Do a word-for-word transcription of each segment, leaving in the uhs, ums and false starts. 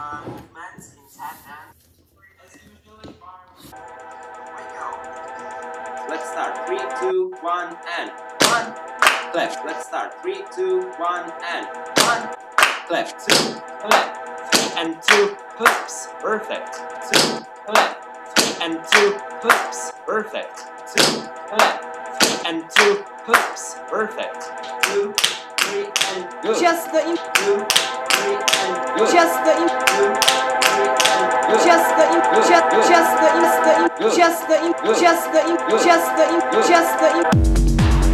movements in tap dance. Let's start. Three, two, one, and one. Left. Let's start. Three, two, one, and one. Left. Two. Left. Three and two. Hoops. Perfect. Two. Left. Three and two. Hoops. Perfect. Two. Left. Three and two. Hoops. Perfect. Two, three, and go. Just the in. Two, three, and go. Just the in. Two, three, and go. Just the in. Just just the in. Just the in. Just the in. Just the in. Just the in.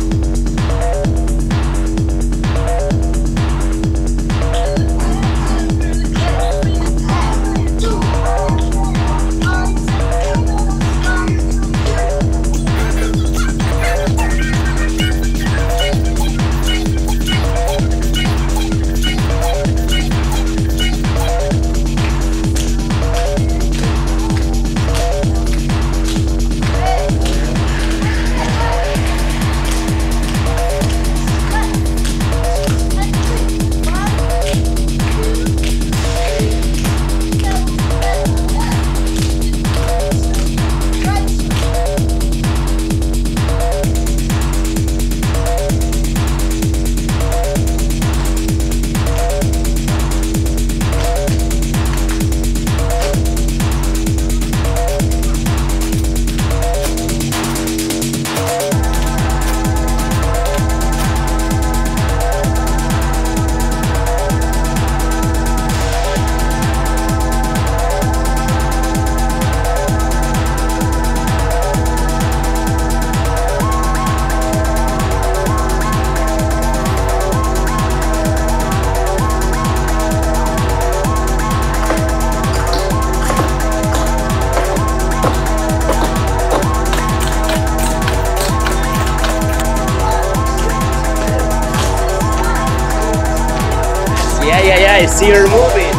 Yeah, yeah, yeah, I see her moving.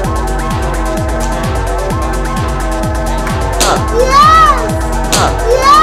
Yes! Huh. Yes!